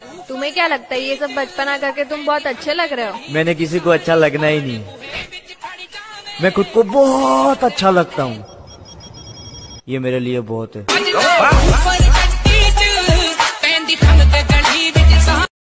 तुम्हें क्या लगता है ये सब बचपना करके तुम बहुत अच्छे लग रहे हो? मैंने किसी को अच्छा लगना ही नहीं, मैं खुद को बहुत अच्छा लगता हूँ, ये मेरे लिए बहुत है।